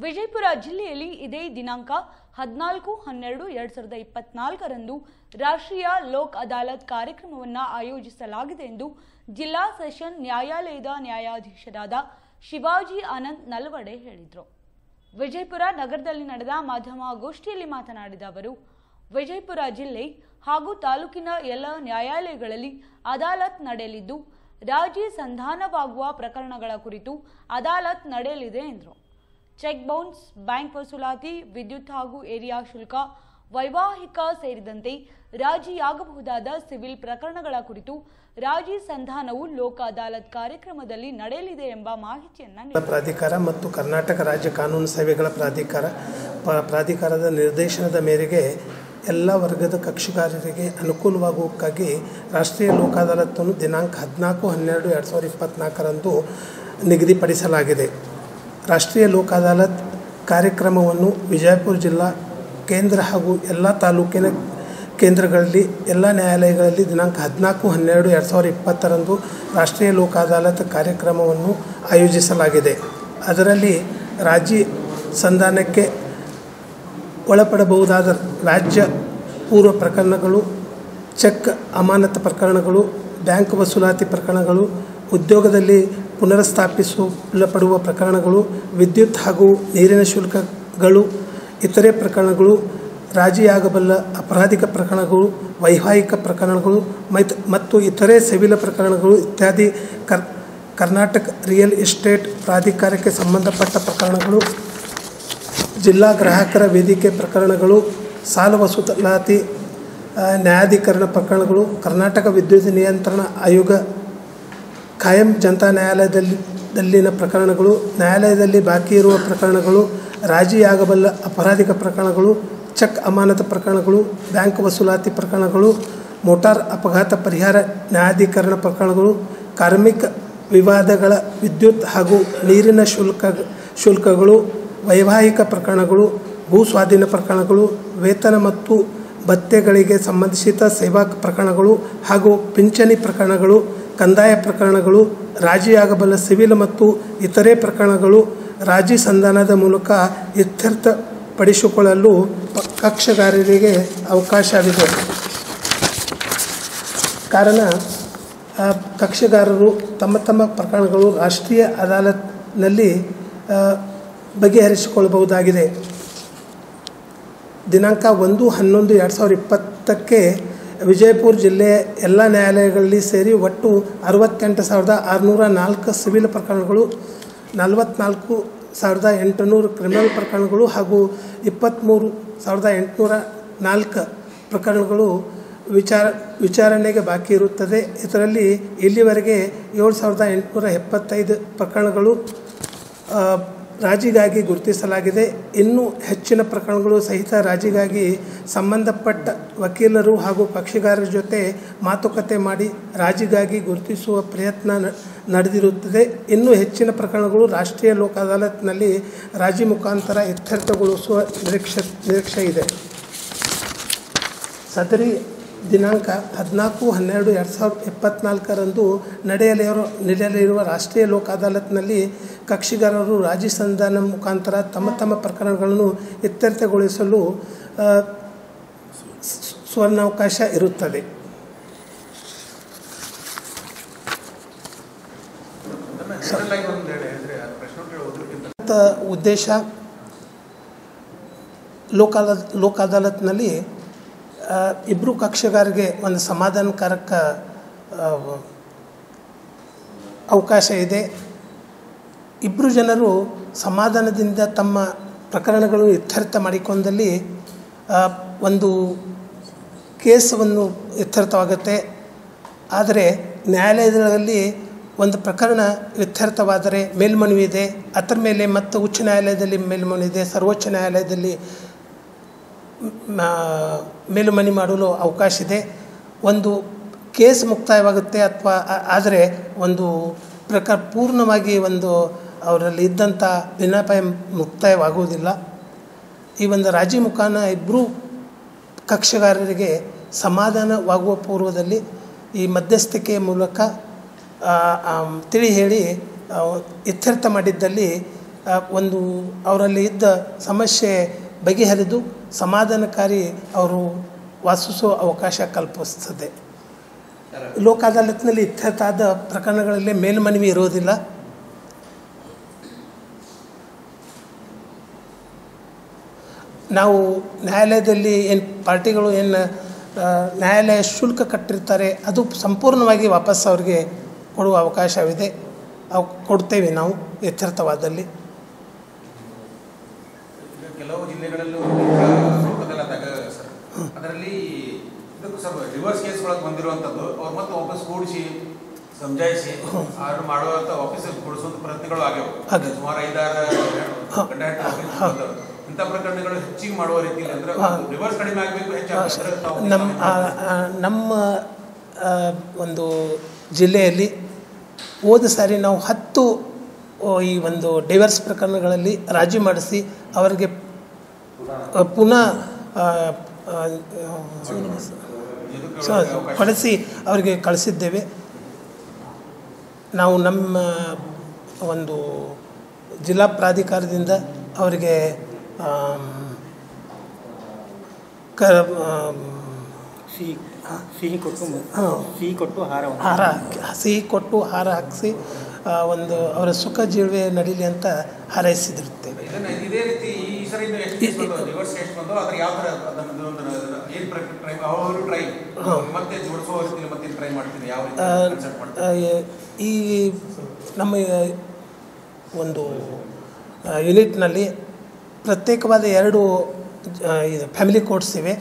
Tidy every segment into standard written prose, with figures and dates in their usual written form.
ವಿಜಯಪುರ ಜಿಲ್ಲೆಯಲ್ಲಿ ಇದೇ ದಿನಾಂಕ 14-12-2024 ರಾಷ್ಟ್ರೀಯ ಲೋಕ್ ಅದಾಲತ್ ಕಾರ್ಯಕ್ರಮವನ್ನು ಆಯೋಜಿಸಲಾಗಿದೆ ಎಂದು ಜಿಲ್ಲಾ ಸೆಷನ್ ನ್ಯಾಯಾಲಯದ ನ್ಯಾಯಾಧೀಶರಾದ ಶಿವಾಜಿ ಆನಂದ್ ನಲ್ವಡೆ ಹೇಳಿದರು. ವಿಜಯಪುರ ನಗರದಲ್ಲಿ ನಡೆದ ಮಾಧ್ಯಮಗೋಷ್ಠಿಯಲ್ಲಿ ಮಾತನಾಡಿದ ಅವರು, ವಿಜಯಪುರ ಜಿಲ್ಲೆ ಹಾಗೂ ತಾಲೂಕಿನ ಎಲ್ಲ ನ್ಯಾಯಾಲಯಗಳಲ್ಲಿ ಅದಾಲತ್ ನಡೆಯಲಿದ್ದು, ರಾಜಿ ಸಂಧಾನವಾಗುವ ಪ್ರಕರಣಗಳ ಕುರಿತು ಅದಾಲತ್ ನಡೆಯಲಿದೆ ಎಂದರು. ಚೆಕ್ ಬೌನ್ಸ್, ಬ್ಯಾಂಕ್ ವಸೂಲಾತಿ, ವಿದ್ಯುತ್ ಹಾಗೂ ಏರಿಯಾ ಶುಲ್ಕ, ವೈವಾಹಿಕ ಸೇರಿದಂತೆ ರಾಜಿಯಾಗಬಹುದಾದ ಸಿವಿಲ್ ಪ್ರಕರಣಗಳ ಕುರಿತು ರಾಜಿ ಸಂಧಾನವು ಲೋಕ ಅದಾಲತ್ ಕಾರ್ಯಕ್ರಮದಲ್ಲಿ ನಡೆಯಲಿದೆ ಎಂಬ ಮಾಹಿತಿಯನ್ನು ನೀಡಿದರು. ಪ್ರಾಧಿಕಾರ ಮತ್ತು ಕರ್ನಾಟಕ ರಾಜ್ಯ ಕಾನೂನು ಸೇವೆಗಳ ಪ್ರಾಧಿಕಾರದ ನಿರ್ದೇಶನದ ಮೇರೆಗೆ ಎಲ್ಲ ವರ್ಗದ ಕಕ್ಷಿಗಾರರಿಗೆ ಅನುಕೂಲವಾಗುವುದಕ್ಕಾಗಿ ರಾಷ್ಟ್ರೀಯ ಲೋಕ ಅದಾಲತನ್ನು ದಿನಾಂಕ 14-12-2024 ನಿಗದಿಪಡಿಸಲಾಗಿದೆ. ರಾಷ್ಟ್ರೀಯ ಲೋಕ ಅದಾಲತ್ ಕಾರ್ಯಕ್ರಮವನ್ನು ವಿಜಯಪುರ ಜಿಲ್ಲಾ ಕೇಂದ್ರ ಹಾಗೂ ಎಲ್ಲ ತಾಲೂಕಿನ ಕೇಂದ್ರಗಳಲ್ಲಿ ಎಲ್ಲ ನ್ಯಾಯಾಲಯಗಳಲ್ಲಿ ದಿನಾಂಕ 14-12-2020 ರಾಷ್ಟ್ರೀಯ ಲೋಕ ಅದಾಲತ್ ಕಾರ್ಯಕ್ರಮವನ್ನು ಆಯೋಜಿಸಲಾಗಿದೆ. ಅದರಲ್ಲಿ ರಾಜಿ ಸಂಧಾನಕ್ಕೆ ಒಳಪಡಬಹುದಾದ ವ್ಯಾಜ್ಯ ಪೂರ್ವ ಪ್ರಕರಣಗಳು, ಚೆಕ್ ಅಮಾನತು ಪ್ರಕರಣಗಳು, ಬ್ಯಾಂಕ್ ವಸೂಲಾತಿ ಪ್ರಕರಣಗಳು, ಉದ್ಯೋಗದಲ್ಲಿ ಪುನರ್ಸ್ಥಾಪಿಸಲ್ಪಡುವ ಪ್ರಕರಣಗಳು, ವಿದ್ಯುತ್ ಹಾಗೂ ನೀರಿನ ಶುಲ್ಕಗಳು, ಇತರೆ ಪ್ರಕರಣಗಳು, ರಾಜಿಯಾಗಬಲ್ಲ ಅಪರಾಧಿಕ ಪ್ರಕರಣಗಳು, ವೈವಾಹಿಕ ಪ್ರಕರಣಗಳು ಮತ್ತು ಇತರೆ ಸಿವಿಲ್ ಪ್ರಕರಣಗಳು ಇತ್ಯಾದಿ, ಕರ್ನಾಟಕ ರಿಯಲ್ ಎಸ್ಟೇಟ್ ಪ್ರಾಧಿಕಾರಕ್ಕೆ ಸಂಬಂಧಪಟ್ಟ ಪ್ರಕರಣಗಳು, ಜಿಲ್ಲಾ ಗ್ರಾಹಕರ ವೇದಿಕೆ ಪ್ರಕರಣಗಳು, ಸಾಲ ವಸೂಲಾತಿ ನ್ಯಾಯಾಧೀಕರಣ ಪ್ರಕರಣಗಳು, ಕರ್ನಾಟಕ ವಿದ್ಯುತ್ ನಿಯಂತ್ರಣ ಆಯೋಗ ಕಾಯಂ ಜನತಾ ನ್ಯಾಯಾಲಯದಲ್ಲಿನ ಪ್ರಕರಣಗಳು, ನ್ಯಾಯಾಲಯದಲ್ಲಿ ಬಾಕಿ ಇರುವ ಪ್ರಕರಣಗಳು, ರಾಜಿಯಾಗಬಲ್ಲ ಅಪರಾಧಿಕ ಪ್ರಕರಣಗಳು, ಚೆಕ್ ಅಮಾನತು ಪ್ರಕರಣಗಳು, ಬ್ಯಾಂಕ್ ವಸೂಲಾತಿ ಪ್ರಕರಣಗಳು, ಮೋಟಾರ್ ಅಪಘಾತ ಪರಿಹಾರ ನ್ಯಾಯಾಧೀಕರಣ ಪ್ರಕರಣಗಳು, ಕಾರ್ಮಿಕ ವಿವಾದಗಳ ವಿದ್ಯುತ್ ಹಾಗೂ ನೀರಿನ ಶುಲ್ಕಗಳು, ವೈವಾಹಿಕ ಪ್ರಕರಣಗಳು, ಭೂ ಸ್ವಾಧೀನ ಪ್ರಕರಣಗಳು, ವೇತನ ಮತ್ತು ಭತ್ಯೆಗಳಿಗೆ ಸಂಬಂಧಿಸಿದ ಸೇವಾ ಪ್ರಕರಣಗಳು ಹಾಗೂ ಪಿಂಚಣಿ ಪ್ರಕರಣಗಳು, ಕಂದಾಯ ಪ್ರಕರಣಗಳು, ರಾಜಿಯಾಗಬಲ್ಲ ಸಿವಿಲ್ ಮತ್ತು ಇತರೆ ಪ್ರಕರಣಗಳು ರಾಜಿ ಸಂಧಾನದ ಮೂಲಕ ಇತ್ಯರ್ಥಪಡಿಸಿಕೊಳ್ಳಲು ಕಕ್ಷಗಾರರಿಗೆ ಅವಕಾಶವಿದೆ. ಕಾರಣ ಕಕ್ಷಗಾರರು ತಮ್ಮ ತಮ್ಮ ಪ್ರಕರಣಗಳು ರಾಷ್ಟ್ರೀಯ ಅದಾಲತ್ನಲ್ಲಿ ಬಗೆಹರಿಸಿಕೊಳ್ಳಬಹುದಾಗಿದೆ. ದಿನಾಂಕ 1-11-2020 ವಿಜಯಪುರ ಜಿಲ್ಲೆಯ ಎಲ್ಲ ನ್ಯಾಯಾಲಯಗಳಲ್ಲಿ ಸೇರಿ ಒಟ್ಟು 68,604 ಸಿವಿಲ್ ಪ್ರಕರಣಗಳು, 44,800 ಕ್ರಿಮಿನಲ್ ಪ್ರಕರಣಗಳು ಹಾಗೂ 23,804 ಪ್ರಕರಣಗಳು ವಿಚಾರಣೆಗೆ ಬಾಕಿ ಇರುತ್ತದೆ. ಇದರಲ್ಲಿ ಇಲ್ಲಿವರೆಗೆ 7,875 ಪ್ರಕರಣಗಳು ರಾಜಿಗಾಗಿ ಗುರುತಿಸಲಾಗಿದೆ. ಇನ್ನೂ ಹೆಚ್ಚಿನ ಪ್ರಕರಣಗಳು ಸಹಿತ ರಾಜಿಗಾಗಿ ಸಂಬಂಧಪಟ್ಟ ವಕೀಲರು ಹಾಗೂ ಕಕ್ಷಿಗಾರರ ಜೊತೆ ಮಾತುಕತೆ ಮಾಡಿ ರಾಜಿಗಾಗಿ ಗುರುತಿಸುವ ಪ್ರಯತ್ನ ನಡೆದಿರುತ್ತದೆ. ಇನ್ನೂ ಹೆಚ್ಚಿನ ಪ್ರಕರಣಗಳು ರಾಷ್ಟ್ರೀಯ ಲೋಕ ಅದಾಲತ್ನಲ್ಲಿ ರಾಜಿ ಮುಖಾಂತರ ಇತ್ಯರ್ಥಗೊಳಿಸುವ ನಿರೀಕ್ಷೆ ಇದೆ. ಸದರಿ ದಿನಾಂಕ 14-12-2024 ನಡೆಯಲಿರುವ ರಾಷ್ಟ್ರೀಯ ಲೋಕ ಅದಾಲತ್ನಲ್ಲಿ ಕಕ್ಷಿಗಾರರು ರಾಜಿ ಸಂಧಾನ ಮುಖಾಂತರ ತಮ್ಮ ತಮ್ಮ ಪ್ರಕರಣಗಳನ್ನು ಇತ್ಯರ್ಥಗೊಳಿಸಲು ಸುವರ್ಣಾವಕಾಶ ಇರುತ್ತದೆ. ಉದ್ದೇಶ ಲೋಕ ಅದಾಲತ್ನಲ್ಲಿ ಇಬ್ಬರು ಕಕ್ಷಗಾರರಿಗೆ ಒಂದು ಸಮಾಧಾನಕಾರಕ ಅವಕಾಶ ಇದೆ. ಇಬ್ಬರು ಜನರು ಸಮಾಧಾನದಿಂದ ತಮ್ಮ ಪ್ರಕರಣಗಳು ಇತ್ಯರ್ಥ ಮಾಡಿಕೊಂಡಲ್ಲಿ ಒಂದು ಕೇಸವನ್ನು ಇತ್ಯರ್ಥವಾಗುತ್ತೆ. ಆದರೆ ನ್ಯಾಯಾಲಯದಲ್ಲಿ ಒಂದು ಪ್ರಕರಣ ಇತ್ಯರ್ಥವಾದರೆ ಮೇಲ್ಮನವಿ ಇದೆ, ಅದರ ಮೇಲೆ ಮತ್ತು ಉಚ್ಚ ನ್ಯಾಯಾಲಯದಲ್ಲಿ ಮೇಲ್ಮನವಿ ಇದೆ, ಸರ್ವೋಚ್ಚ ನ್ಯಾಯಾಲಯದಲ್ಲಿ ಮೇಲ್ಮನವಿ ಮಾಡಲು ಅವಕಾಶ ಇದೆ. ಒಂದು ಕೇಸ್ ಮುಕ್ತಾಯವಾಗುತ್ತೆ ಅಥವಾ ಆದರೆ ಒಂದು ಪೂರ್ಣವಾಗಿ ಒಂದು ಅವರಲ್ಲಿ ಇದ್ದಂಥ ಭಿನ್ನಾಭಿಪ್ರಾಯ ಮುಕ್ತಾಯವಾಗುವುದಿಲ್ಲ. ಈ ಒಂದು ರಾಜಿ ಮುಖಾನ ಇಬ್ಬರು ಕಕ್ಷಗಾರರಿಗೆ ಸಮಾಧಾನವಾಗುವ ಪೂರ್ವದಲ್ಲಿ ಈ ಮಧ್ಯಸ್ಥಿಕೆಯ ಮೂಲಕ ತಿಳಿ ಹೇಳಿ ಇತ್ಯರ್ಥ ಮಾಡಿದ್ದಲ್ಲಿ ಒಂದು ಅವರಲ್ಲಿ ಇದ್ದ ಸಮಸ್ಯೆ ಬಗೆಹರಿದು ಸಮಾಧಾನಕಾರಿ ಅವರು ವಾಸಿಸುವ ಅವಕಾಶ ಕಲ್ಪಿಸ್ತದೆ. ಲೋಕ ಅದಾಲತ್ನಲ್ಲಿ ಇತ್ಯರ್ಥಾದ ಪ್ರಕರಣಗಳಲ್ಲಿ ಮೇಲ್ಮನವಿ ಇರೋದಿಲ್ಲ. ನಾವು ನ್ಯಾಯಾಲಯದಲ್ಲಿ ಏನು ಪಾರ್ಟಿಗಳು ಏನು ನ್ಯಾಯಾಲಯ ಶುಲ್ಕ ಕಟ್ಟಿರ್ತಾರೆ ಅದು ಸಂಪೂರ್ಣವಾಗಿ ವಾಪಸ್ ಅವ್ರಿಗೆ ಕೊಡುವ ಅವಕಾಶವಿದೆ. ಅವು ಕೊಡ್ತೇವೆ ನಾವು ಇತ್ಯರ್ಥವಾದಲ್ಲಿ. ಕೆಲವು ಜಿಲ್ಲೆಗಳಲ್ಲೂ ಅದರಲ್ಲಿ ಇದಕ್ಕೂ ಸ್ವಲ್ಪ ರಿವರ್ಸ್ ಕೇಸ್ಗಳಿಗೆ ಬಂದಿರುವಂಥದ್ದು ಅವ್ರು ಮತ್ತೆ ವಾಪಸ್ ಕೂಡಿಸಿ ಸಮಜಾಯಿಸಿ ಆರ್ಡರ್ ಮಾಡುವಂಥ ಆಫೀಸಲ್ಲಿ ಕೊಡಿಸುವಂಥ ಪ್ರಯತ್ನಗಳು ಆಗ್ಯಾವ. ಸುಮಾರು 5-6 ಗಂಟೆ ಇಂಥ ಪ್ರಕರಣಗಳು ಹೆಚ್ಚಿಗೆ ಮಾಡುವ ರೀತಿಯಲ್ಲಿ ಅಂದರೆ ರಿವರ್ಸ್ ಕಡಿಮೆ ಆಗಬೇಕು, ಹೆಚ್ಚಾಗ ನಮ್ಮ ಒಂದು ಜಿಲ್ಲೆಯಲ್ಲಿ ಹೋದ ಸಾರಿ ನಾವು 10 ಈ ಒಂದು ಡೈವರ್ಸ್ ಪ್ರಕರಣಗಳಲ್ಲಿ ರಾಜಿ ಮಾಡಿಸಿ ಅವರಿಗೆ ಪುನಃ ಕಳಿಸಿ ಅವರಿಗೆ ಕಳಿಸಿದ್ದೇವೆ. ನಾವು ನಮ್ಮ ಒಂದು ಜಿಲ್ಲಾ ಪ್ರಾಧಿಕಾರದಿಂದ ಅವರಿಗೆ ಸಿಹಿ ಕೊಟ್ಟು ಹಾರ ಹಾಕಿಸಿ ಒಂದು ಅವರ ಸುಖ ಜೀವನ ನಡೀಲಿ ಅಂತ ಹಾರೈಸಿದಿರುತ್ತೇವೆ. ಇದೇ ರೀತಿ ಈ ಸರಿ ರಿವರ್ಸ್ ಕೇಸ್ ಬಂದು ಅದ್ರ ಯಾವ ಥರ ಮತ್ತೆ ಜೋಡಿಸುವ ರೀತಿಯಲ್ಲಿ ಮತ್ತೆ ಟ್ರೈ ಮಾಡ್ತೀನಿ ಯಾವ ಈ ನಮ್ಮ ಒಂದು ಯೂನಿಟ್ನಲ್ಲಿ ಪ್ರತ್ಯೇಕವಾದ 2 ಫ್ಯಾಮಿಲಿ ಕೋರ್ಟ್ಸ್ ಇವೆ.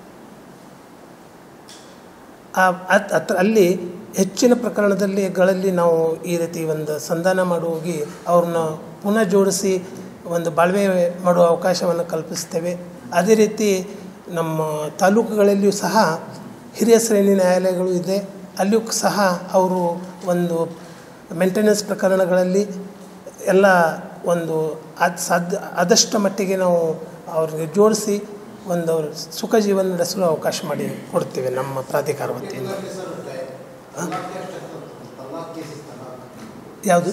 ಅಲ್ಲಿ ಹೆಚ್ಚಿನ ಪ್ರಕರಣಗಳಲ್ಲಿ ನಾವು ಈ ರೀತಿ ಒಂದು ಸಂಧಾನ ಹೋಗಿ ಅವ್ರನ್ನ ಪುನಃ ಜೋಡಿಸಿ ಒಂದು ಬಾಳ್ವೆ ಮಾಡುವ ಅವಕಾಶವನ್ನು ಕಲ್ಪಿಸ್ತೇವೆ. ಅದೇ ರೀತಿ ನಮ್ಮ ತಾಲೂಕುಗಳಲ್ಲಿಯೂ ಸಹ ಹಿರಿಯ ಶ್ರೇಣಿ ನ್ಯಾಯಾಲಯಗಳು ಇದೆ. ಅಲ್ಲಿಯೂ ಸಹ ಅವರು ಒಂದು ಮೇಂಟೆನೆನ್ಸ್ ಪ್ರಕರಣಗಳಲ್ಲಿ ಎಲ್ಲ ಒಂದು ಆದಷ್ಟು ಮಟ್ಟಿಗೆ ನಾವು ಅವ್ರಿಗೆ ಜೋಡಿಸಿ ಒಂದು ಸುಖ ಜೀವನ ನಡೆಸಲು ಅವಕಾಶ ಮಾಡಿ ಕೊಡ್ತೇವೆ ನಮ್ಮ ಪ್ರಾಧಿಕಾರ ವತಿಯಿಂದ. ಯಾವುದು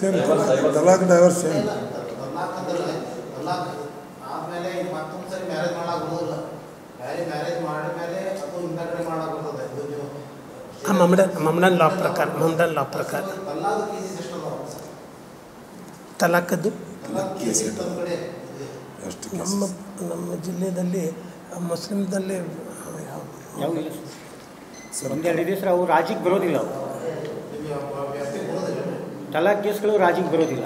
ಮಮಡನ್ ಲಾ ಪ್ರಕಾರ ತಲಾಖದ್ದು ನಮ್ಮ ಜಿಲ್ಲೆಯಲ್ಲಿ ಮುಸ್ಲಿಮ್ದಲ್ಲಿ ಅವು ರಾಜಿಗೆ ಬರೋದಿಲ್ಲ. ತಲಾಖ್ ಕೇಸ್ಗಳು ರಾಜಿಗೆ ಬರೋದಿಲ್ಲ.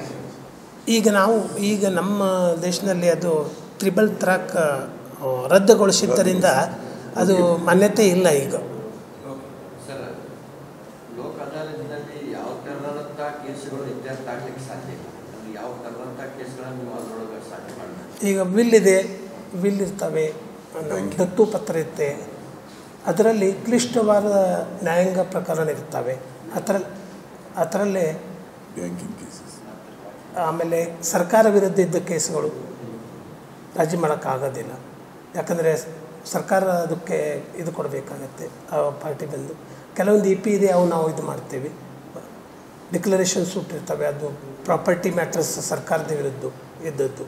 ಈಗ ನಮ್ಮ ದೇಶದಲ್ಲಿ ಅದು ತ್ರಿಬಲ್ ತಲಾಖ್ ರದ್ದುಗೊಳಿಸಿದ್ದರಿಂದ ಅದು ಮಾನ್ಯತೆ ಇಲ್ಲ. ಈಗ ಸರ್, ಲೋಕ ಅದಾಲತ್ನಲ್ಲಿ ಯಾವ ಥರದಂಥ ಕೇಸುಗಳು ಇತ್ಯರ್ಥ ಆಗ್ಲಿಕ್ಕೆ ಸಾಧ್ಯ ಇಲ್ಲ? ಯಾವ ಥರದಂಥ ಕೇಸ್ಗಳನ್ನು ನೀವು ಅದರೊಳಗೆ ಸಾಧ್ಯ ಮಾಡಬೇಕು? ಈಗ ವಿಲ್ ಇರ್ತವೆ, ದತ್ತು ಪತ್ರ ಇರುತ್ತೆ, ಅದರಲ್ಲಿ ಕ್ಲಿಷ್ಟವಾದ ನ್ಯಾಯಾಂಗ ಪ್ರಕರಣ ಇರ್ತವೆ. ಅದರಲ್ಲೇ ಬ್ಯಾಂಕಿಂಗ್ ಕೇಸಸ್, ಆಮೇಲೆ ಸರ್ಕಾರ ವಿರುದ್ಧ ಇದ್ದ ಕೇಸುಗಳು ರಾಜಿ ಮಾಡೋಕ್ಕಾಗೋದಿಲ್ಲ. ಯಾಕಂದರೆ ಸರ್ಕಾರ ಅದಕ್ಕೆ ಇದು ಕೊಡಬೇಕಾಗತ್ತೆ. ಆ ಪಾರ್ಟಿ ಬಂದು ಕೆಲವೊಂದು EP ಇದೆ, ಅವು ನಾವು ಇದು ಮಾಡ್ತೀವಿ. ಡಿಕ್ಲರೇಷನ್ ಸೂಟ್ ಇರ್ತವೆ, ಅದು ಪ್ರಾಪರ್ಟಿ ಮ್ಯಾಟ್ರಸ್ ಸರ್ಕಾರದ ವಿರುದ್ಧ ಇದ್ದದ್ದು.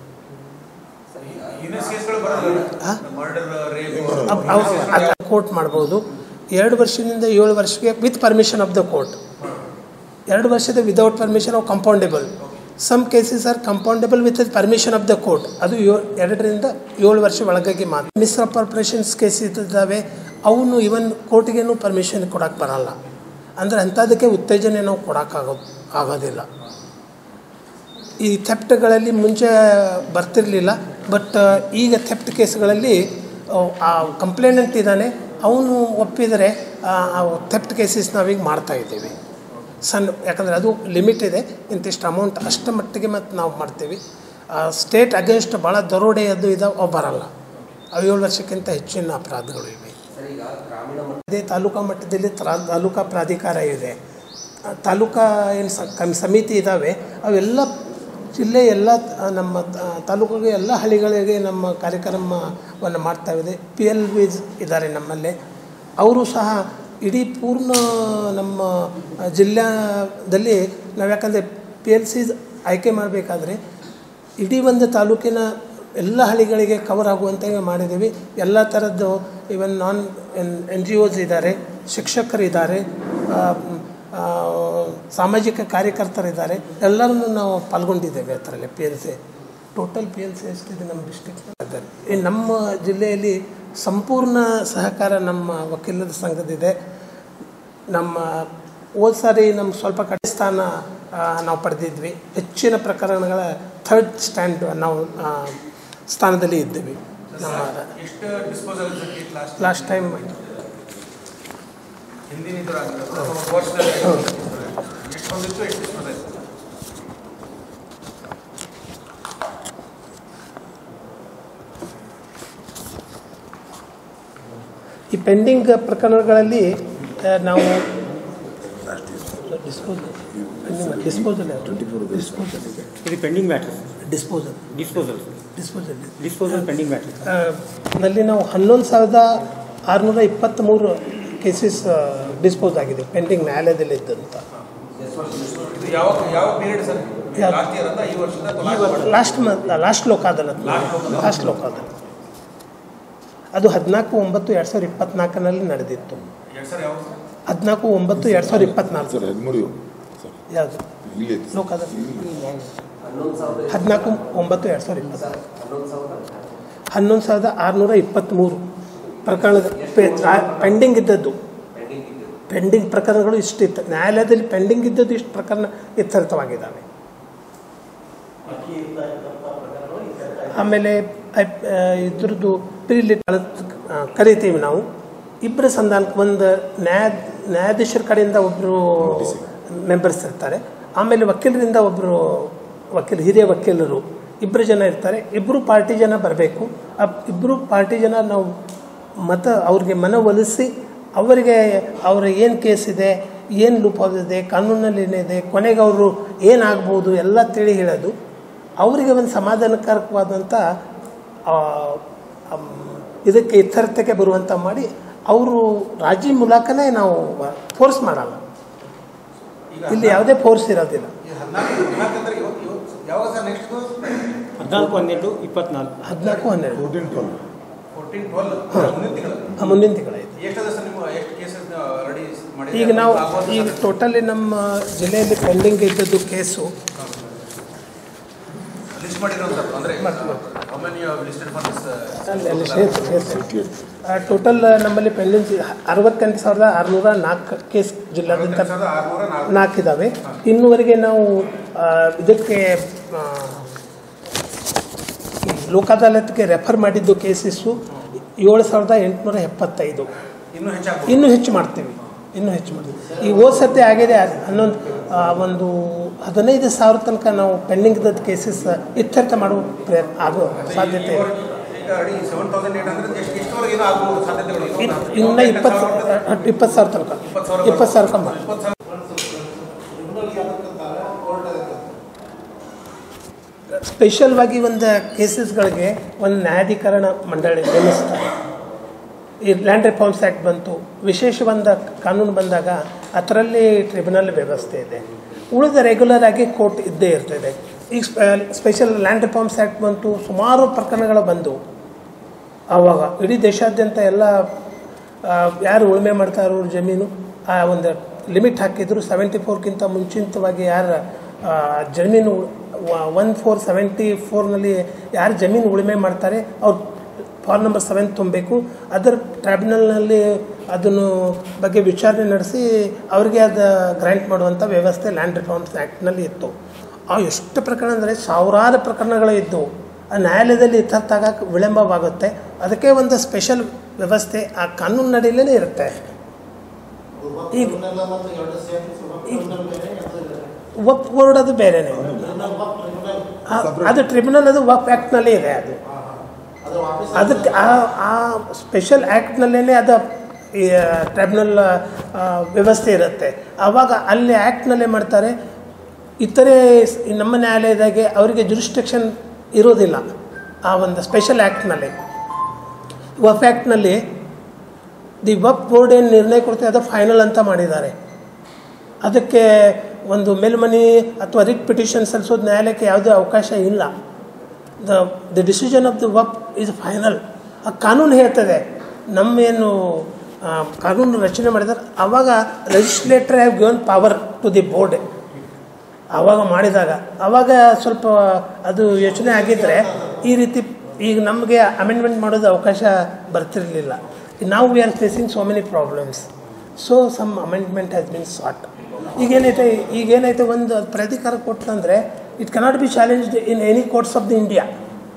ಕೋರ್ಟ್ ಮಾಡ್ಬೋದು. 2 ವರ್ಷದಿಂದ 7 ವರ್ಷಕ್ಕೆ with permission of the court. 2 ವರ್ಷದ without permission of compoundable. Some cases are compoundable with permission of the court. ಅದು 2 ರಿಂದ 7 ವರ್ಷ ಒಳಗಾಗಿ ಮಾತ್ರ. ಮಿಸ್ಅಪ್ರಾಪ್ರಿಯೇಷನ್ಸ್ ಕೇಸ್ ಇದ್ದಾವೆ, ಅವನು ಇವನ್ ಕೋರ್ಟಿಗೇನು ಪರ್ಮಿಷನ್ ಕೊಡೋಕ್ಕೆ ಬರಲ್ಲ. ಅಂದರೆ ಅಂಥದಕ್ಕೆ ಉತ್ತೇಜನ ನಾವು ಆಗೋದಿಲ್ಲ. ಈ ಥೆಫ್ಟ್ಗಳಲ್ಲಿ ಮುಂಚೆ ಬರ್ತಿರಲಿಲ್ಲ, ಬಟ್ ಈಗ ಥೆಫ್ಟ್ ಕೇಸ್ಗಳಲ್ಲಿ ಆ ಕಂಪ್ಲೇನೆಂಟ್ ಇದ್ದಾನೆ, ಅವನು ಒಪ್ಪಿದರೆ ಥೆಫ್ಟ್ ಕೇಸಸ್ ನಾವೀಗ ಮಾಡ್ತಾಯಿದ್ದೀವಿ. ಯಾಕಂದರೆ ಅದು ಲಿಮಿಟ್ ಇದೆ, ಇಂತಿಷ್ಟು ಅಮೌಂಟ್ ಅಷ್ಟು ಮಟ್ಟಿಗೆ ಮತ್ತು ನಾವು ಮಾಡ್ತೀವಿ. ಸ್ಟೇಟ್ ಅಗೇನ್ಸ್ಟ್ ಭಾಳ ದರೋಡೆಯದ್ದು ಇದಾವೆ, ಅವು ಬರಲ್ಲ. 7 ವರ್ಷಕ್ಕಿಂತ ಹೆಚ್ಚಿನ ಅಪರಾಧಗಳು ಇವೆ. ಅದೇ ತಾಲೂಕಾ ಮಟ್ಟದಲ್ಲಿ ತಾಲೂಕಾ ಪ್ರಾಧಿಕಾರ ಇದೆ, ತಾಲೂಕಾ ಏನು ಸಮಿತಿ ಇದ್ದಾವೆ. ಅವೆಲ್ಲ ಜಿಲ್ಲೆ ಎಲ್ಲ ನಮ್ಮ ತಾಲೂಕಿಗೆ ಎಲ್ಲ ಹಳ್ಳಿಗಳಿಗೆ ನಮ್ಮ ಕಾರ್ಯಕ್ರಮವನ್ನು ಮಾಡ್ತಾಯಿದೆ. PLVs ಇದ್ದಾರೆ ನಮ್ಮಲ್ಲೇ. ಅವರು ಸಹ ಇಡೀ ಪೂರ್ಣ ನಮ್ಮ ಜಿಲ್ಲೆಯಲ್ಲಿ ನಾವು, ಯಾಕಂದರೆ PLCs ಆಯ್ಕೆ ಮಾಡಬೇಕಾದ್ರೆ ಇಡೀ ಒಂದು ತಾಲೂಕಿನ ಎಲ್ಲ ಹಳ್ಳಿಗಳಿಗೆ ಕವರ್ ಆಗುವಂತೆ ಮಾಡಿದ್ದೀವಿ. ಎಲ್ಲ ಥರದ್ದು ಇವನ್ NGOs ಇದ್ದಾರೆ, ಶಿಕ್ಷಕರಿದ್ದಾರೆ, ಸಾಮಾಜಿಕ ಕಾರ್ಯಕರ್ತರಿದ್ದಾರೆ, ಎಲ್ಲರನ್ನು ನಾವು ಪಾಲ್ಗೊಂಡಿದ್ದೇವೆ. ಅದರಲ್ಲಿ PLC ಟೋಟಲ್ PLC ಎಷ್ಟಿದೆ ನಮ್ಮ ಡಿಸ್ಟ್ರಿಕ್ಟ್. ನಮ್ಮ ಜಿಲ್ಲೆಯಲ್ಲಿ ಸಂಪೂರ್ಣ ಸಹಕಾರ ನಮ್ಮ ವಕೀಲರ ಸಂಘದಿದೆ. ನಮ್ಮ ಹೋದ ಸಾರಿ ನಮ್ಮ ಸ್ವಲ್ಪ ಕಡೆ ಸ್ಥಾನ ನಾವು ಪಡೆದಿದ್ವಿ. ಹೆಚ್ಚಿನ ಪ್ರಕರಣಗಳ 3rd ಸ್ಟ್ಯಾಂಡ್ ನಾವು ಸ್ಥಾನದಲ್ಲಿ ಇದ್ದೀವಿ. ನಮ್ಮ ಲಾಸ್ಟ್ ಟೈಮ್ ಈ ಪೆಂಡಿಂಗ್ ಪ್ರಕರಣಗಳಲ್ಲಿ ನಾವು ಡಿಸ್ಪೋಸಲ್ ಇದು pending matter. Disposal pending matter ನಲ್ಲಿ ನಾವು 11,623 ಕೇಸಸ್ ಡಿಸ್ಪೋಸ್ ಆಗಿದೆ ಪೆಂಡಿಂಗ್ ನ್ಯಾಯಾಲಯದಲ್ಲಿ ಇದ್ದಂಥ. ಲಾಸ್ಟ್ ಲೋಕ ಅದಾಲತ್ ಅದು 14/9/2024 ನಡೆದಿತ್ತು. 14/9/2024 ಯಾವುದು ಲೋಕ ಅದಾಲತ್ 14/9/2024 11,623 ಪ್ರಕರಣ ಪೆಂಡಿಂಗ್ ಇದ್ದದ್ದು. ಪೆಂಡಿಂಗ್ ಪ್ರಕರಣಗಳು ಇಷ್ಟಿತ್ತು. ನ್ಯಾಯಾಲಯದಲ್ಲಿ ಪೆಂಡಿಂಗ್ ಇದ್ದದ್ದು ಇಷ್ಟು ಪ್ರಕರಣ ಇತ್ಯರ್ಥವಾಗಿದ್ದಾವೆ. ಆಮೇಲೆ ಇದ್ರದ್ದು ಪ್ರೀಲಿಟ್ ಕರಿತೀವಿ ನಾವು. ಇಬ್ಬರ ಸಂಧಾನಕ್ಕೆ ಒಂದು ನ್ಯಾಯಾಧೀಶರ ಕಡೆಯಿಂದ ಒಬ್ಬರು ಮೆಂಬರ್ಸ್ ಇರ್ತಾರೆ. ಆಮೇಲೆ ವಕೀಲರಿಂದ ಒಬ್ಬರು ಹಿರಿಯ ವಕೀಲರು ಇಬ್ಬರು ಜನ ಇರ್ತಾರೆ. ಇಬ್ಬರು ಪಾರ್ಟಿ ಜನ ಬರಬೇಕು. ಇಬ್ಬರು ಪಾರ್ಟಿ ಜನ ನಾವು ಅವ್ರಿಗೆ ಮನವೊಲಿಸಿ ಅವರಿಗೆ ಅವರ ಏನು ಕೇಸ್ ಇದೆ, ಏನು ಲೂಪಾಲ್ ಇದೆ, ಕಾನೂನಲ್ಲಿ ಏನಿದೆ, ಕೊನೆಗೆ ಅವರು ಏನಾಗ್ಬೋದು ಎಲ್ಲ ತಿಳಿ ಹೇಳೋದು. ಅವರಿಗೆ ಒಂದು ಸಮಾಧಾನಕಾರಕವಾದಂಥ ಇದಕ್ಕೆ ಇತ್ಯರ್ಥಕ್ಕೆ ಬರುವಂಥ ಮಾಡಿ ಅವರು ರಾಜಿ ಮೂಲಕನೇ ನಾವು ಫೋರ್ಸ್ ಮಾಡಲ್ಲ. ಇಲ್ಲಿ ಯಾವುದೇ ಫೋರ್ಸ್ ಇರೋದಿಲ್ಲ. 14/12/24 ಮುಂದಿನ ತಿಂಗಳಾಯಿತು. ಈಗ ನಾವು ಟೋಟಲಿ ನಮ್ಮ ಜಿಲ್ಲೆಯಲ್ಲಿ ಪೆಂಡಿಂಗ್ ಇದ್ದದ್ದು ಕೇಸು ಟೋಟಲ್ ನಮ್ಮಲ್ಲಿ ಪೆಂಡಿಂಗ್ 68,604 ಕೇಸ್ ಜಿಲ್ಲಾದ್ಯಂತ 4 ಇದ್ದಾವೆ. ಇನ್ನುವರೆಗೆ ನಾವು ಇದಕ್ಕೆ ಲೋಕ ಅದಾಲತ್ಗೆ ರೆಫರ್ ಮಾಡಿದ್ದು ಕೇಸಸ್ಸು 7,875. ಇನ್ನೂ ಹೆಚ್ಚು ಮಾಡ್ತೀವಿ. ಈ ಹೋದ ಸತಿ ಆಗಿದೆ 15,000 ತನಕ ನಾವು ಪೆಂಡಿಂಗ್ ಇದ್ದ ಕೇಸಸ್ ಇತ್ಯರ್ಥ ಮಾಡುವ ಪ್ರಯತ್ನ ಆಗೋ ಸಾಧ್ಯತೆ ಇದೆ. ಇನ್ನು 20,000 ತನಕ 20,000 ಮಾಡಿ. ಸ್ಪೆಷಲ್ವಾಗಿ ಒಂದು ಕೇಸಸ್ಗಳಿಗೆ ಒಂದು ನ್ಯಾಯಾಧೀಕರಣ ಮಂಡಳಿ ನೇಮಿಸ್ತಾರೆ. ಈ ಲ್ಯಾಂಡ್ ರಿಫಾರ್ಮ್ಸ್ ಆ್ಯಕ್ಟ್ ಬಂತು, ವಿಶೇಷ ಒಂದು ಕಾನೂನು ಬಂದಾಗ ಅದರಲ್ಲಿ ಟ್ರಿಬ್ಯುನಲ್ ವ್ಯವಸ್ಥೆ ಇದೆ. ಉಳಿದ ರೆಗ್ಯುಲರ್ ಆಗಿ ಕೋರ್ಟ್ ಇದ್ದೇ ಇರ್ತದೆ. ಈಗ ಸ್ಪೆಷಲ್ ಲ್ಯಾಂಡ್ ರಿಫಾರ್ಮ್ಸ್ ಆ್ಯಕ್ಟ್ ಬಂತು, ಸುಮಾರು ಪ್ರಕರಣಗಳು ಬಂದವು. ಆವಾಗ ಇಡೀ ದೇಶಾದ್ಯಂತ ಎಲ್ಲ ಯಾರು ಉಳುಮೆ ಮಾಡ್ತಾರೋ ಜಮೀನು ಆ ಒಂದು ಲಿಮಿಟ್ ಹಾಕಿದ್ರು. 74ಕ್ಕಿಂತ ಮುಂಚಿತವಾಗಿ ಯಾರು ಜಮೀನು 1474ನಲ್ಲಿ ಯಾರು ಜಮೀನು ಉಳುಮೆ ಮಾಡ್ತಾರೆ ಅವ್ರು ಫಾರ್ಮ್ ನಂಬರ್ 7 ತುಂಬಬೇಕು. ಅದರ ಟ್ರೈಬ್ಯುನಲ್ನಲ್ಲಿ ಅದನ್ನು ಬಗ್ಗೆ ವಿಚಾರಣೆ ನಡೆಸಿ ಅವರಿಗೆ ಅದು ಗ್ರ್ಯಾಂಟ್ ಮಾಡುವಂಥ ವ್ಯವಸ್ಥೆ ಲ್ಯಾಂಡ್ ರಿಫಾರ್ಮ್ಸ್ ಆ್ಯಕ್ಟ್ನಲ್ಲಿ ಇತ್ತು. ಎಷ್ಟು ಪ್ರಕರಣ ಅಂದರೆ ಸಾವಿರಾರು ಪ್ರಕರಣಗಳು ಇದ್ದವು. ಆ ನ್ಯಾಯಾಲಯದಲ್ಲಿ ಇತ್ಯರ್ಥ ಆಗಕ್ಕೆ ವಿಳಂಬವಾಗುತ್ತೆ. ಅದಕ್ಕೆ ಒಂದು ಸ್ಪೆಷಲ್ ವ್ಯವಸ್ಥೆ ಆ ಕಾನೂನು ನಡೀಲೇ ಇರುತ್ತೆ. ಈಗ ವಕ್ಫ್ ಬೋರ್ಡ್ ಅದು ಬೇರೆನೇ, ಅದು ಟ್ರಿಬ್ಯುನಲ್, ಅದು ವಕ್ಫ್ ಆ್ಯಕ್ಟ್ನಲ್ಲಿ ಇದೆ. ಅದಕ್ಕೆ ಆ ಸ್ಪೆಷಲ್ ಆ್ಯಕ್ಟ್ನಲ್ಲೇ ಅದು ಟ್ರೈಬ್ಯುನಲ್ ವ್ಯವಸ್ಥೆ ಇರುತ್ತೆ. ಆವಾಗ ಅಲ್ಲಿ ಆ್ಯಕ್ಟ್ನಲ್ಲೇ ಮಾಡ್ತಾರೆ. ಇತರೆ ನಮ್ಮ ನ್ಯಾಯಾಲಯದಾಗೆ ಅವರಿಗೆ ಜುರಿಸ್ಡಿಕ್ಷನ್ ಇರೋದಿಲ್ಲ. ಆ ಒಂದು ಸ್ಪೆಷಲ್ ಆ್ಯಕ್ಟ್ನಲ್ಲಿ ವಕ್ಫ್ ಆ್ಯಕ್ಟ್ನಲ್ಲಿ ದಿ ವಕ್ಫ್ ಬೋರ್ಡ್ ಏನು ನಿರ್ಣಯ ಕೊಡ್ತಾರೆ ಅದು ಫೈನಲ್ ಅಂತ ಮಾಡಿದ್ದಾರೆ. ಅದಕ್ಕೆ ಒಂದು ಮೇಲ್ಮನಿ ಅಥವಾ ರಿಟ್ ಪಿಟಿಷನ್ ಸಲ್ಲಿಸೋದು ನ್ಯಾಯಾಲಯಕ್ಕೆ ಯಾವುದೇ ಅವಕಾಶ ಇಲ್ಲ. The decision of the Waqf is final. ಆ ಕಾನೂನು ಹೇಳ್ತದೆ, ನಮ್ಮೇನು ಕಾನೂನು ರಚನೆ ಮಾಡಿದ್ದಾರೆ ಆವಾಗ legislator have given power to the board. ಆವಾಗ ಮಾಡಿದಾಗ ಆವಾಗ ಸ್ವಲ್ಪ ಅದು ಯೋಚನೆ ಆಗಿದ್ದರೆ ಈ ರೀತಿ ಈಗ ನಮಗೆ ಅಮೆಂಡ್ಮೆಂಟ್ ಮಾಡೋದು ಅವಕಾಶ ಬರ್ತಿರಲಿಲ್ಲ. ನಾವು we are facing so many problems, so some amendment has been sought. ಈಗೇನೈತೆ ಒಂದು ಪ್ರಾಧಿಕಾರ ಕೊಟ್ಟಂದರೆ it cannot be challenged in any courts of the India.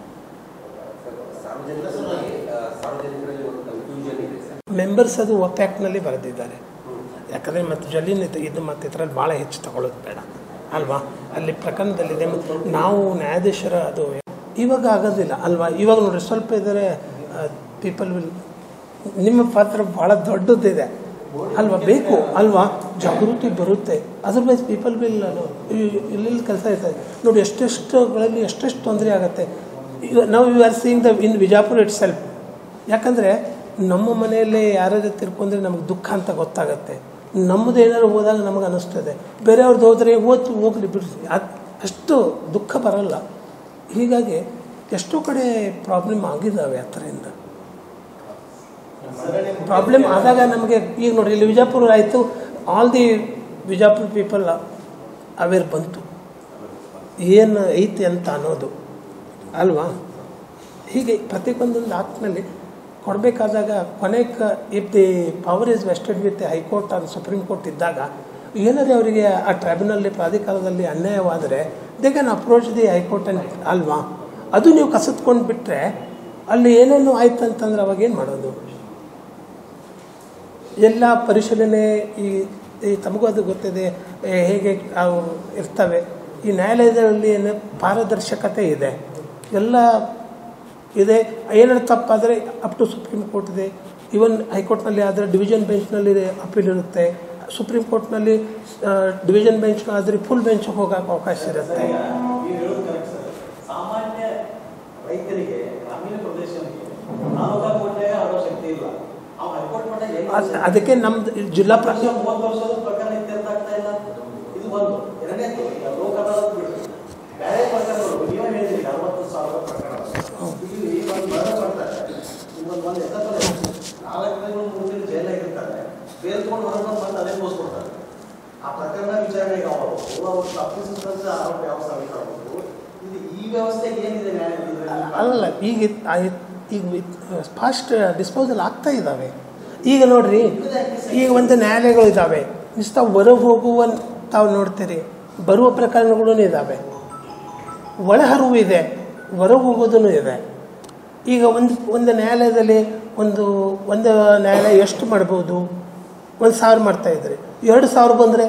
Members ಅದು ಒಪ್ಯಾಕ್ನಲ್ಲಿ ಬರೆದಿದ್ದಾರೆ. ಯಾಕಂದರೆ ಮತ್ತು ಜಲೀನ್ ಇದು ಮತ್ತು ಇದರಲ್ಲಿ ಭಾಳ ಹೆಚ್ಚು ತಗೊಳ್ಳೋದು ಬೇಡ ಅಲ್ವಾ, ಅಲ್ಲಿ ಪ್ರಕರಣದಲ್ಲಿದೆ. ಮತ್ತು ನಾವು ನ್ಯಾಯಾಧೀಶರ ಅದು ಇವಾಗ ಆಗೋದಿಲ್ಲ ಅಲ್ವಾ. ಇವಾಗ ನೋಡಿರಿ ಸ್ವಲ್ಪ ಇದ್ದರೆ ಪೀಪಲ್ ವಿಲ್, ನಿಮ್ಮ ಪಾತ್ರ ಭಾಳ ದೊಡ್ಡದಿದೆ ಅಲ್ವಾ, ಬೇಕು ಅಲ್ವಾ, ಜಾಗೃತಿ ಬರುತ್ತೆ. ಅದರ್ವೈಸ್ ಪೀಪಲ್ ವಿಲ್ ಇಲ್ಲೆಲ್ಲಿ ಕೆಲಸ ಇರ್ತದೆ ನೋಡಿ, ಎಷ್ಟೆಷ್ಟುಗಳಲ್ಲಿ ಎಷ್ಟೆಷ್ಟು ತೊಂದರೆ ಆಗುತ್ತೆ. ಈಗ ನಾವು you are seeing the in Vijapura itself. ಯಾಕಂದರೆ ನಮ್ಮ ಮನೆಯಲ್ಲೇ ಯಾರಾದ್ರೂ ತಿರ್ಕೊಂಡ್ರೆ ನಮಗೆ ದುಃಖ ಅಂತ ಗೊತ್ತಾಗುತ್ತೆ. ನಮ್ಮದು ಏನಾದ್ರು ಹೋದಾಗ ನಮಗೆ ಅನ್ನಿಸ್ತದೆ, ಬೇರೆಯವ್ರದ್ದು ಹೋದರೆ ಹೋಗ್ಲಿ ಬಿಡಿ, ಅಷ್ಟು ದುಃಖ ಬರಲ್ಲ. ಹೀಗಾಗಿ ಎಷ್ಟೋ ಕಡೆ ಪ್ರಾಬ್ಲಮ್ ಆಗಿದ್ದಾವೆ. ಆ ಥರದಿಂದ ಪ್ರಾಬ್ಲಮ್ ಆದಾಗ ನಮಗೆ ಈಗ ನೋಡಿ, ಇಲ್ಲಿ ವಿಜಾಪುರ ಆಯಿತು, all the Vijapura people aware ಬಂತು ಏನು ಐತಿ ಅಂತ ಅನ್ನೋದು ಅಲ್ವಾ. ಹೀಗೆ ಪ್ರತಿಯೊಂದೊಂದು ಆಕ್ಟ್ನಲ್ಲಿ ಕೊಡಬೇಕಾದಾಗ ಕೊನೆಗೆ if the power is vested with high court or supreme court ಇದ್ದಾಗ ಏನಾದರೂ ಅವರಿಗೆ ಆ ಟ್ರೈಬ್ಯುನಲ್ಲಿ ಪ್ರಾಧಿಕಾರದಲ್ಲಿ ಅನ್ಯಾಯವಾದರೆ they can approach the high court ಅಂತ ಅಲ್ವಾ. ಅದು ನೀವು ಕಸಿದ್ಕೊಂಡು ಬಿಟ್ಟರೆ ಅಲ್ಲಿ ಏನೇನು ಆಯ್ತು ಅಂತಂದ್ರೆ ಅವಾಗ ಏನು ಮಾಡೋದು. ಎಲ್ಲ ಪರಿಶೀಲನೆ ಈ ತಮಗೂ ಅದು ಗೊತ್ತಿದೆ ಹೇಗೆ ಅವು ಇರ್ತವೆ. ಈ ನ್ಯಾಯಾಲಯದಲ್ಲಿ ಏನು ಪಾರದರ್ಶಕತೆ ಇದೆ, ಎಲ್ಲ ಇದೆ. ಏನಾದ್ರು ತಪ್ಪಾದರೆ ಅಪ್ ಟು ಸುಪ್ರೀಂ ಕೋರ್ಟ್ ಇದೆ. ಈವನ್ ಹೈಕೋರ್ಟ್ನಲ್ಲಿ ಆದರೆ ಡಿವಿಷನ್ ಬೆಂಚ್ನಲ್ಲಿ ಅಪೀಲ್ ಇರುತ್ತೆ. ಸುಪ್ರೀಂ ಕೋರ್ಟ್ನಲ್ಲಿ ಡಿವಿಷನ್ ಬೆಂಚ್ ಆದರೆ ಫುಲ್ ಬೆಂಚ್ ಹೋಗೋಕೆ ಅವಕಾಶ ಇರುತ್ತೆ. ಸಾಮಾನ್ಯ ರೈತರಿಗೆ ಗ್ರಾಮೀಣ ಪ್ರದೇಶಕ್ಕೆ ಆಡೋ ಶಕ್ತಿ ಇಲ್ಲ. ಅದಕ್ಕೆ ನಮ್ದು ಜಿಲ್ಲಾ 30 ವರ್ಷದ ಪ್ರಕರಣ ಇತ್ಯರ್ಥ ಆಗ್ತಾ ಇಲ್ಲ. ಇದು ಒಂದು. ಎರಡನೇದು ಲೋಕ ಅದಾಲತ್ ಬಿಟ್ಟು ಬೇರೆ ಪ್ರಕರಣಗಳು ನೀವೇ ಹೇಳಿದ್ರಿ 60,000 ಪ್ರಕರಣ ಈ ಒಂದು ಮರಣ ಮಾಡ್ತಾರೆ. ಒಂದು ಎತ್ತಲೆ 4 ತಿಂಗಳು 3 ತಿಂಗಳು ಜೈಲಾಗಿರ್ತಾರೆ, ಬೇಲ್ ತಗೊಂಡು ಹೊರಗೆ ಬಂದು ಅದೇ ಬೋಸ್ಕೊಡ್ತಾರೆ. ಆ ಪ್ರಕರಣ ವಿಚಾರಣೆಗೆ ಅವರು ತಪ್ಪಿಸಿದಂತ ಆರೋಪ ಯಾವ ಸಾಬೀತಾಗಬೇಕು. ಇದು ಈ ವ್ಯವಸ್ಥೆಗೆ ಏನಿದೆ ನ್ಯಾಯ ಅಲ್ಲ. ಈಗ ಫಾಸ್ಟ್ ಡಿಸ್ಪೋಸಲ್ ಆಗ್ತಾ ಇದ್ದಾವೆ. ಈಗ ನೋಡ್ರಿ, ಈಗ ಒಂದು ನ್ಯಾಯಾಲಯಗಳು ಇದ್ದಾವೆ, ತಾವು ಹೊರಗೆ ಹೋಗುವ ತಾವು ನೋಡ್ತೀರಿ, ಬರುವ ಪ್ರಕರಣಗಳೂ ಇದ್ದಾವೆ, ಒಳಹರಿವು ಇದೆ, ಹೊರಗೆ ಹೋಗೋದೂ ಇದೆ. ಈಗ ಒಂದು ನ್ಯಾಯಾಲಯದಲ್ಲಿ ಒಂದು ನ್ಯಾಯಾಲಯ ಎಷ್ಟು ಮಾಡ್ಬೋದು? 1,000 ಮಾಡ್ತಾಯಿದ್ರಿ, 2,000 ಬಂದರೆ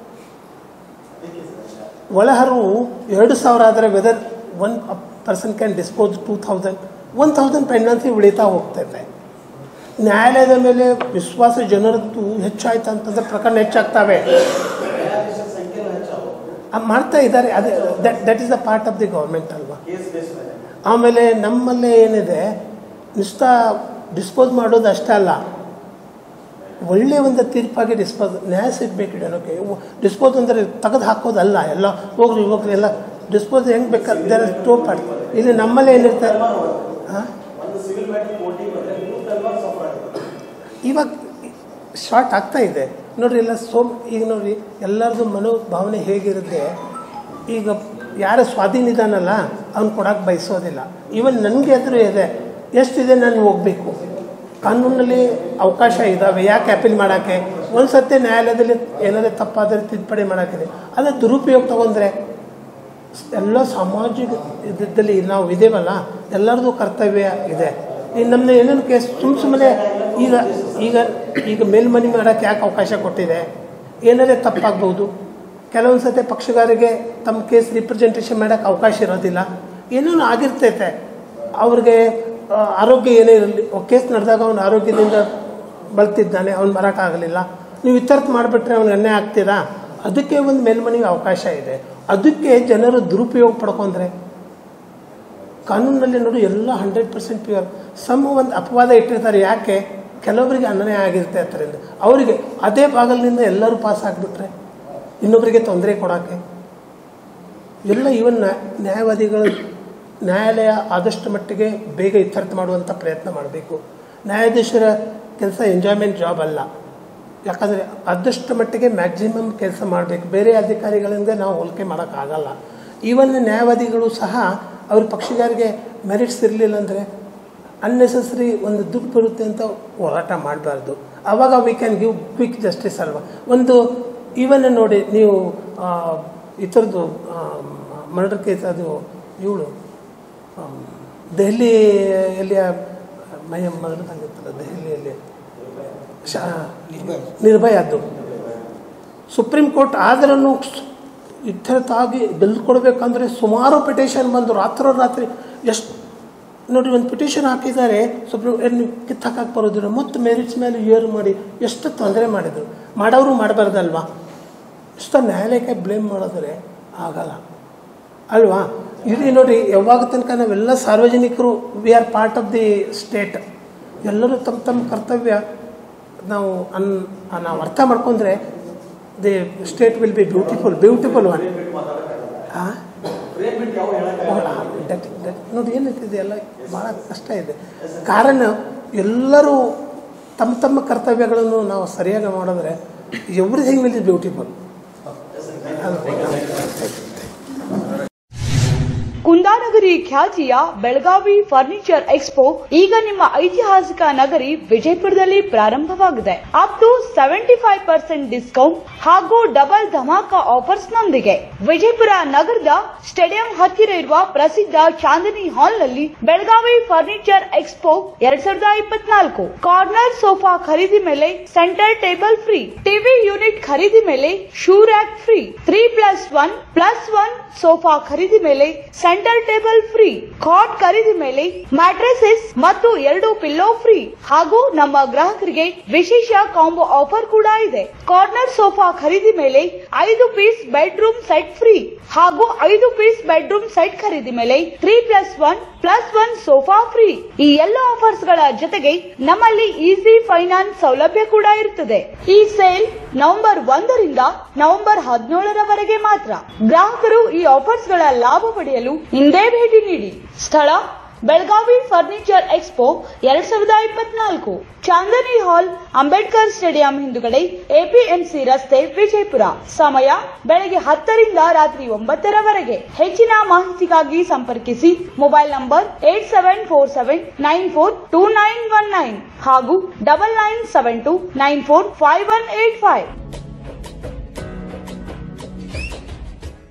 ಒಳಹರಿವು 2,000 ಆದರೆ whether one person can dispose 2,000 1,000 pendency ಉಳಿತಾ ಹೋಗ್ತೈತೆ. ನ್ಯಾಯಾಲಯದ ಮೇಲೆ ವಿಶ್ವಾಸ ಜನರದ್ದು ಹೆಚ್ಚಾಯ್ತು ಅಂತಂದ್ರೆ ಪ್ರಕರಣ ಹೆಚ್ಚಾಗ್ತವೆ, ಮಾಡ್ತಾ ಇದ್ದಾರೆ. ಅದೇ that is the part of the government ಅಲ್ವಾ. ಆಮೇಲೆ ನಮ್ಮಲ್ಲೇ ಏನಿದೆ, ಡಿಸ್ಪೋಸ್ ಮಾಡೋದು ಅಷ್ಟೇ ಅಲ್ಲ, ಒಳ್ಳೆಯ ಒಂದು ತೀರ್ಪಾಗಿ ನ್ಯಾಯ ಸಿಗಬೇಕು ಜನಕ್ಕೆ. ಡಿಸ್ಪೋಸ್ ಅಂದರೆ ತೆಗೆದು ಹಾಕೋದಲ್ಲ, ಎಲ್ಲ ಹೋಗ್ರಿ ಎಲ್ಲ ಡಿಸ್ಪೋಸ್ ಹೆಂಗೆ ಬೇಕಾದ್ರೆ ಸ್ಟೋಪ್ ಮಾಡಿ. ಇಲ್ಲಿ ನಮ್ಮಲ್ಲೇ ಏನಿರ್ತಾರೆ ಇವಾಗ ಶಾರ್ಟ್ ಆಗ್ತಾ ಇದೆ ನೋಡ್ರಿ. ಎಲ್ಲ ಈಗ ನೋಡ್ರಿ, ಎಲ್ಲರದು ಮನೋಭಾವನೆ ಹೇಗಿರುತ್ತೆ. ಈಗ ಯಾರು ಸ್ವಾಧೀನ ಇದ್ದಾನಲ್ಲ ಅವ್ನು ಕೊಡೋಕೆ ಬಯಸೋದಿಲ್ಲ. ಈವನ್ ನನಗೆ ಆದರೂ ಇದೆ, ಎಷ್ಟಿದೆ ನಾನು ಹೋಗಬೇಕು. ಕಾನೂನಲ್ಲಿ ಅವಕಾಶ ಇದ್ದಾವೆ, ಯಾಕೆ ಅಪೀಲ್ ಮಾಡೋಕ್ಕೆ. ಒಂದು ಸತಿ ನ್ಯಾಯಾಲಯದಲ್ಲಿ ಏನಾದರೂ ತಪ್ಪಾದರೆ ತಿದ್ದುಪಡಿ ಮಾಡೋಕ್ಕಿದೆ. ಅದೇ ದುರುಪಯೋಗ ತಗೊಂಡ್ರೆ ಎಲ್ಲ ಸಾಮಾಜಿಕ ಇದರಲ್ಲಿ ನಾವು ಇದೇವಲ್ಲ, ಎಲ್ಲರದು ಕರ್ತವ್ಯ ಇದೆ. ಈಗ ನಮ್ಮನ್ನ ಏನೇನು ಕೇಸ್ ಸುಮ್ಮನೆ ಈಗ ಮೇಲ್ಮನೆ ಮಾಡೋಕ್ಕೆ ಯಾಕೆ ಅವಕಾಶ ಕೊಟ್ಟಿದೆ? ಏನಾರೇ ತಪ್ಪಾಗ್ಬೋದು. ಕೆಲವೊಂದು ಸತಿ ಪಕ್ಷಗಾರರಿಗೆ ತಮ್ಮ ಕೇಸ್ ರಿಪ್ರೆಸೆಂಟೇಷನ್ ಮಾಡೋಕ್ಕೆ ಅವಕಾಶ ಇರೋದಿಲ್ಲ, ಏನೇನು ಆಗಿರ್ತೈತೆ. ಅವ್ರಿಗೆ ಆರೋಗ್ಯ ಏನೇ ಇರಲಿ, ಕೇಸ್ ನಡೆದಾಗ ಅವನು ಆರೋಗ್ಯದಿಂದ ಬಳಲ್ತಿದ್ದಾನೆ, ಅವ್ನು ಬರೋಕ್ಕಾಗಲಿಲ್ಲ, ನೀವು ಇತ್ಯರ್ಥ ಮಾಡಿಬಿಟ್ರೆ ಅವ್ನಿಗೆ ಅನ್ಯಾಯ ಆಗ್ತೀರಾ. ಅದಕ್ಕೆ ಒಂದು ಮೇಲ್ಮನೆಗೆ ಅವಕಾಶ ಇದೆ. ಅದಕ್ಕೆ ಜನರು ದುರುಪಯೋಗ ಪಡ್ಕೊಂಡ್ರೆ ಕಾನೂನಲ್ಲಿ ನೋಡಿ ಎಲ್ಲ 100% ಪ್ಯೂರ್. ಒಂದು ಅಪವಾದ ಇಟ್ಟಿರ್ತಾರೆ, ಯಾಕೆ ಕೆಲವರಿಗೆ ಅನ್ಯಾಯ ಆಗಿರುತ್ತೆ ಅದರಿಂದ. ಅವರಿಗೆ ಅದೇ ಬಾಗಲಿನಿಂದ ಎಲ್ಲರೂ ಪಾಸ್ ಆಗಿಬಿಟ್ರೆ ಇನ್ನೊಬ್ಬರಿಗೆ ತೊಂದರೆ ಕೊಡೋಕ್ಕೆ ಎಲ್ಲ ಈವನ್ ನ್ಯಾಯವಾದಿಗಳು ನ್ಯಾಯಾಲಯ ಆದಷ್ಟು ಮಟ್ಟಿಗೆ ಬೇಗ ಇತ್ಯರ್ಥ ಮಾಡುವಂಥ ಪ್ರಯತ್ನ ಮಾಡಬೇಕು. ನ್ಯಾಯಾಧೀಶರ ಕೆಲಸ ಎಂಜಾಯ್ಮೆಂಟ್ ಜಾಬ್ ಅಲ್ಲ. ಯಾಕಂದರೆ ಆದಷ್ಟು ಮಟ್ಟಿಗೆ ಮ್ಯಾಕ್ಸಿಮಮ್ ಕೆಲಸ ಮಾಡಬೇಕು. ಬೇರೆ ಅಧಿಕಾರಿಗಳಿಂದ ನಾವು ಹೋಲಿಕೆ ಮಾಡೋಕ್ಕಾಗಲ್ಲ. ಈವನ್ ನ್ಯಾಯವಾದಿಗಳು ಸಹ ಅವ್ರ ಪಕ್ಷಗಾರಿಗೆ ಮೆರಿಟ್ಸ್ ಇರಲಿಲ್ಲ ಅಂದರೆ ಅನ್ನೆಸೆಸರಿ ಒಂದು ದುಡ್ಡು ಬರುತ್ತೆ ಅಂತ ಹೋರಾಟ ಮಾಡಬಾರ್ದು. ಆವಾಗ we can give quick justice ಅಲ್ವಾ. ಒಂದು ಈವನ್ ನೋಡಿ ನೀವು ಈ ಥರದ್ದು ಮರ್ಡರ್ ಕೇಸ್ ಅದು ಇವಳು ದೆಹಲಿಯಲ್ಲಿ ಮೊದಲು ತಂದಿತ್ತಲ್ಲ ದೆಹಲಿಯಲ್ಲಿ ನಿರ್ಭಯದ್ದು ಸುಪ್ರೀಂ ಕೋರ್ಟ್ ಆದ್ರೂ ಇತ್ಯರ್ಥಾಗಿ ಗೆಲ್ಕೊಡ್ಬೇಕಂದ್ರೆ ಸುಮಾರು ಪಿಟಿಷನ್ ಬಂದು ರಾತ್ರೋರಾತ್ರಿ ಎಷ್ಟು ನೋಡಿ ಒಂದು ಪಿಟಿಷನ್ ಹಾಕಿದ್ದಾರೆ ಸುಪ್ರೀಂ ಕಿತ್ತಾಕಕ್ಕೆ ಬರೋದಿಲ್ಲ ಮತ್ತು ಮೆರಿಟ್ಸ್ ಮೇಲೆ ಏರು ಮಾಡಿ ಎಷ್ಟು ತೊಂದರೆ ಮಾಡಿದರು. ಮಾಡೋರು ಮಾಡಬಾರ್ದಲ್ವಾ. ಇಷ್ಟ ನ್ಯಾಯಾಲಯಕ್ಕೆ ಬ್ಲೇಮ್ ಮಾಡಿದ್ರೆ ಆಗಲ್ಲ ಅಲ್ವಾ. ಇಲ್ಲಿ ನೋಡಿ ಯಾವಾಗ ತನಕ ನಾವೆಲ್ಲ ಸಾರ್ವಜನಿಕರು we are part of the state, ಎಲ್ಲರೂ ತಮ್ಮ ತಮ್ಮ ಕರ್ತವ್ಯ ನಾವು ಅರ್ಥ ಮಾಡ್ಕೊಂಡ್ರೆ the state will be beautiful one. ನೋಡಿ ಏನಂತಿದೆ ಎಲ್ಲ ಭಾಳ ಕಷ್ಟ ಇದೆ. ಕಾರಣ ಎಲ್ಲರೂ ತಮ್ಮ ತಮ್ಮ ಕರ್ತವ್ಯಗಳನ್ನು ನಾವು ಸರಿಯಾಗಿ ಮಾಡಿದ್ರೆ ಎವ್ರಿಥಿಂಗ್ ವಿಲ್ ಇಸ್ ಬ್ಯೂಟಿಫುಲ್. ಕುಂದಾನಗರಿ ಖ್ಯಾತಿಯ ಬೆಳಗಾವಿ ಫರ್ನಿಚರ್ ಎಕ್ಸ್ಪೋ ಈಗ ನಿಮ್ಮ ಐತಿಹಾಸಿಕ ನಗರಿ ವಿಜಯಪುರದಲ್ಲಿ ಪ್ರಾರಂಭವಾಗಿದೆ. ಅಪ್ ಟು 75% ಡಿಸ್ಕೌಂಟ್ ಹಾಗೂ ಡಬಲ್ ಧಮಾಕ ಆಫರ್ಸ್ ನೊಂದಿಗೆ ವಿಜಯಪುರ ನಗರದ ಸ್ಟೇಡಿಯಂ ಹತ್ತಿರ ಇರುವ ಪ್ರಸಿದ್ಧ ಚಾಂದಿನಿ ಹಾಲ್ ನಲ್ಲಿ Belagavi furniture expo 2024 corner sofa ಖರೀದಿ ಮೇಲೆ centre table free, TV unit ಖರೀದಿ ಮೇಲೆ ಶೂ ರ್ಯಾಕ್ ಫ್ರೀ, 3+1+1 ಸೋಫಾ ಖರೀದಿ ಮೇಲೆ ಸೆಂಟರ್ ಟೇಬಲ್ ಫ್ರೀ, ಕಾಟ್ ಖರೀದಿ ಮೇಲೆ ಮ್ಯಾಟ್ರೆಸಸ್ ಮತ್ತು 2 ಪಿಲ್ಲೋ ಫ್ರೀ ಹಾಗೂ ನಮ್ಮ ಗ್ರಾಹಕರಿಗೆ ವಿಶೇಷ ಕಾಂಬೋ ಆಫರ್ ಕೂಡ ಇದೆ. ಕಾರ್ನರ್ ಸೋಫಾ ಖರೀದಿ ಮೇಲೆ 5 ಪೀಸ್ ಬೆಡ್ರೂಮ್ ಸೆಟ್ ಫ್ರೀ ಹಾಗೂ 5 ಪೀಸ್ ಬೆಡ್ರೂಮ್ ಸೆಟ್ ಖರೀದಿ ಮೇಲೆ 3+1+1 ಸೋಫಾ ಫ್ರೀ. ಈ ಎಲ್ಲ ಆಫರ್ಸ್ ಗಳ ಜೊತೆಗೆ ನಮ್ಮಲ್ಲಿ ಈಸಿ ಫೈನಾನ್ಸ್ ಸೌಲಭ್ಯ ಕೂಡ ಇರುತ್ತದೆ. ಈ ಸೇಲ್ ನವೆಂಬರ್ 1 ರಿಂದ ನವೆಂಬರ್ 17 ರವರೆಗೆ ಮಾತ್ರ. ಗ್ರಾಹಕರು ಈ ಆಫರ್ಸ್ ಗಳ ಲಾಭ ಪಡೆಯಲು ಇಂದೇ ಭೇಟಿ ನೀಡಿ. ಸ್ಥಳ Belagavi furniture expo 2024, Chandani hall, Ambedkar stadium ಹಿಂದುಗಡೆ, ಎಪಿಎಂಸಿ ರಸ್ತೆ, ವಿಜಯಪುರ. ಸಮಯ ಬೆಳಗ್ಗೆ 10 ರಿಂದ ರಾತ್ರಿ 9 ರವರೆಗೆ. ಹೆಚ್ಚಿನ ಮಾಹಿತಿಗಾಗಿ ಸಂಪರ್ಕಿಸಿ ಮೊಬೈಲ್ ನಂಬರ್ 8747942919 ಹಾಗೂ 9972945185.